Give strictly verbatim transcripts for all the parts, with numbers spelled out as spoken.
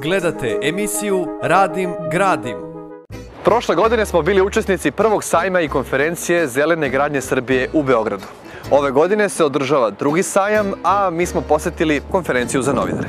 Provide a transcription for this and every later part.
Gledate emisiju Radim, gradim. Prošle godine smo bili učesnici prvog sajma i konferencije Zelene gradnje Srbije u Beogradu. Ove godine se održava drugi sajam, a mi smo posetili konferenciju za novinare.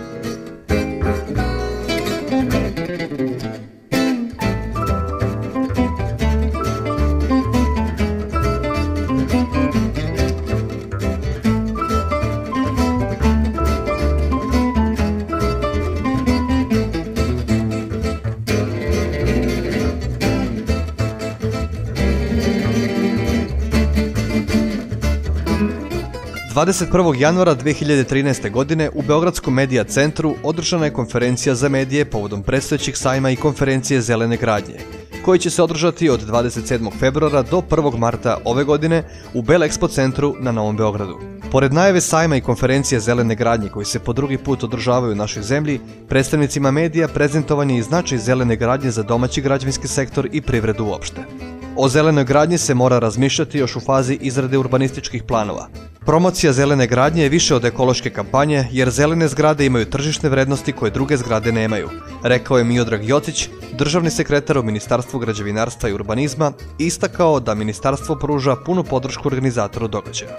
dvadeset prvog januara dve hiljade trinaeste. godine u Beogradskom medija centru održana je konferencija za medije povodom predstojećeg sajma i konferencije Zelene gradnje, koji će se održati od dvadeset sedmog februara do prvog marta ove godine u Belexpo centru na Novom Beogradu. Pored najave sajma i konferencije Zelene gradnje koji se po drugi put održavaju u našoj zemlji, predstavnicima medija prezentovan je i značaj zelene gradnje za domaći građevinski sektor i privredu uopšte. O zelenoj gradnji se mora razmišljati još u fazi izrade urbanističkih planova. Promocija zelene gradnje je više od ekološke kampanje, jer zelene zgrade imaju tržišne vrednosti koje druge zgrade nemaju, rekao je Miodrag Jocić, državni sekretar u Ministarstvu građevinarstva i urbanizma, i istakao da ministarstvo pruža punu podršku organizatoru događaja.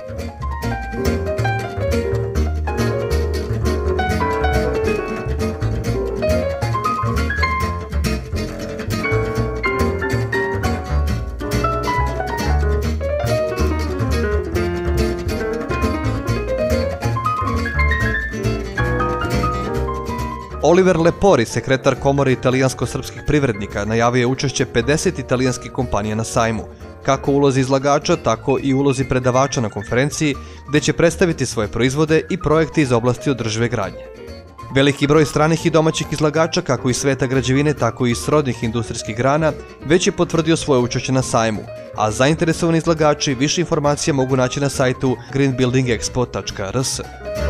Oliver Lepori, sekretar Komore italijansko-srpskih privrednika, najavio je učešće pedeset italijanskih kompanija na sajmu, kako u ulozi izlagača, tako i u ulozi predavača na konferenciji, gde će predstaviti svoje proizvode i projekte iz oblasti održive gradnje. Veliki broj stranih i domaćih izlagača, kako iz sveta građevine, tako i iz srodnih industrijskih grana, već je potvrdio svoje učešće na sajmu, a zainteresovani izlagači više informacija mogu naći na sajtu green building expo tačka r s.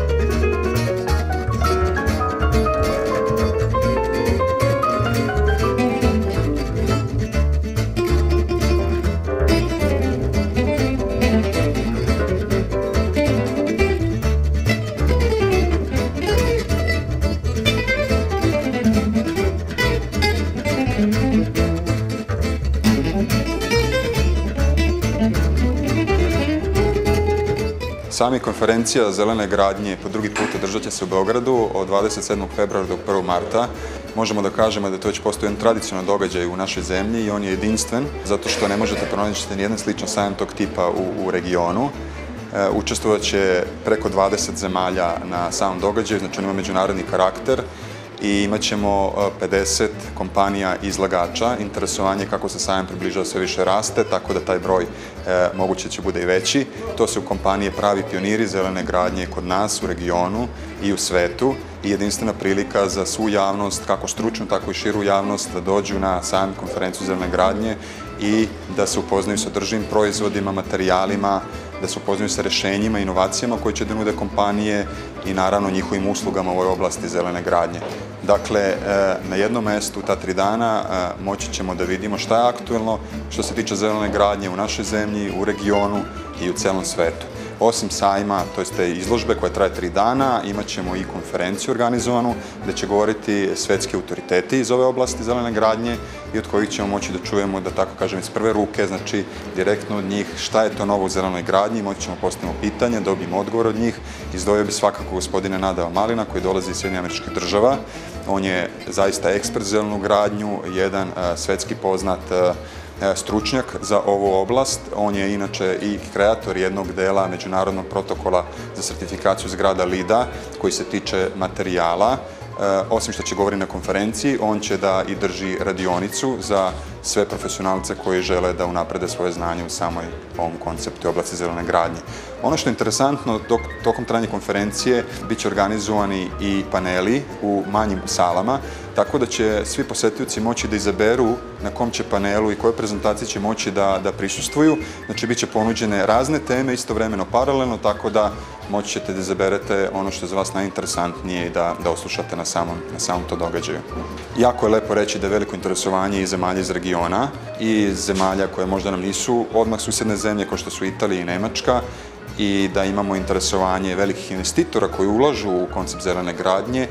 Sami konferencija Zelene gradnje po drugi put održat će se u Beogradu od dvadeset sedmog februara do prvog marta. Možemo da kažemo da to već postoji jedan tradicionalan događaj u našoj zemlji i on je jedinstven, zato što ne možete pronaći nijedan sličan sajam tog tipa u, u regionu. E, učestvovat će preko dvadeset zemalja na samom događaju, znači on ima međunarodni karakter i imat ćemo pedeset kompanija izlagača. Interesovanje kako se sajam približava sve više raste, tako da taj broj e, moguće će bude i veći. To su kompanije pravi pioniri zelene gradnje kod nas u regionu i u svetu i jedinstvena prilika za svu javnost, kako stručnu, tako i širu javnost, da dođu na sajam konferenciju zelene gradnje i da se upoznaju sa održivim proizvodima, materijalima, da se upoznaju sa rešenjima, inovacijama koje će da nude kompanije i naravno njihovim uslugama u ovoj oblasti zelene gradnje. Dakle, na jednom mestu, ta tri dana, moći ćemo da vidimo šta je aktuelno što se tiče zelene gradnje u našoj zemlji, u regionu i u celom svetu. Osim sajma, to jest te izložbe koja traje tri dana, imat ćemo i konferenciju organizovanu gde će govoriti svetski autoriteti iz ove oblasti zelene gradnje i od kojih ćemo moći da čujemo, da tako kažem, iz prve ruke, znači direktno od njih šta je to novo u zelenoj gradnji, moći ćemo postaviti pitanje, dobijemo odgovor od njih. Izdvojio bi svakako gospodine Nadao Malina koji dolazi iz Sjedinjenih Američkih Država. On je zaista ekspert za zelenu gradnju, jedan svetski poznat stručnjak za ovu oblast. On je inače i kreator jednog dela međunarodnog protokola za sertifikaciju zgrada LEED-a koji se tiče materijala. Osim što će govori na konferenciji, on će da i drži radionicu za sve profesionalce koji žele da unaprede svoje znanje u samoj ovom konceptu i oblasti zelene gradnje. Ono što je interesantno, dok, tokom trajanja konferencije bit će organizovani i paneli u manjim salama, tako da će svi posetioci moći da izaberu na kom će panelu i koje prezentacije će moći da, da prisustvuju. Znači, bit će ponuđene razne teme istovremeno paralelno, tako da moći ćete da izaberete ono što je za vas najinteresantnije i da, da oslušate na samom, na samom to događaju. Jako je lepo reći da je veliko interesovanje i zemalja iz regiona i zemalja koje možda nam nisu odmah susedne zemlje, kao što su Italija i Nemačka, i da imamo interesovanje velikih investitora koji ulažu u koncept zelene gradnje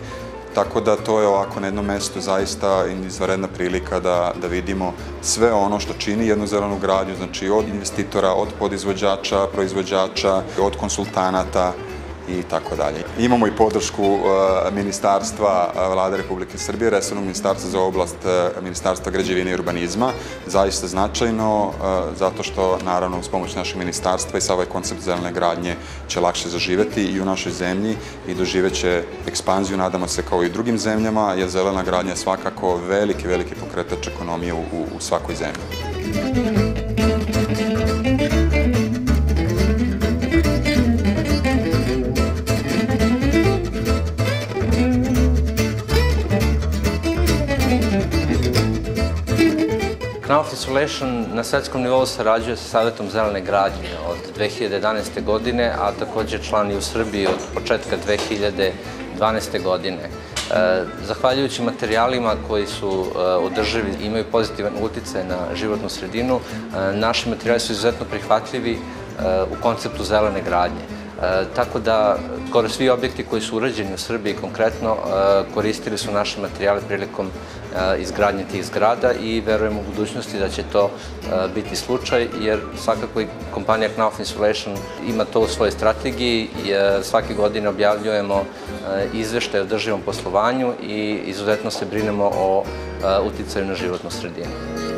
Tako da to je ovako na jednom mestu zaista izvanredna prilika da, da vidimo sve ono što čini jednu zelenu gradnju, znači od investitora, od podizvođača, proizvođača, od konsultanata i tako dalje. Imamo i podršku uh, Ministarstva uh, Vlade Republike Srbije, resornog ministarstva za oblast uh, Ministarstva građevine i urbanizma, zaista značajno, uh, zato što, naravno, uz pomoć našeg ministarstva i sa ovaj koncept zelene gradnje će lakše zaživeti i u našoj zemlji i doživeće ekspanziju, nadamo se, kao i u drugim zemljama, jer zelena gradnja je svakako veliki, veliki pokretač ekonomije u, u, u svakoj zemlji. Knauf Insulation na svetskom nivou sarađuje sa Savetom zelene gradnje od dve hiljade jedanaeste. godine, a također član i u Srbiji od početka dve hiljade dvanaeste. godine. Zahvaljujući materijalima koji su održivi i imaju pozitivan uticaj na životnu sredinu, naši materijali su izuzetno prihvatljivi u konceptu zelene gradnje. Tako da skoro svi objekti koji su urađeni u Srbiji konkretno koristili su naše materijale prilikom izgradnje tih zgrada i verujemo u budućnosti da će to biti slučaj, jer svakako i kompanija Knauf Insulation ima to u svojoj strategiji. Svake godine objavljujemo izveštaje o održivom poslovanju i izuzetno se brinemo o uticaju na životnu sredinu.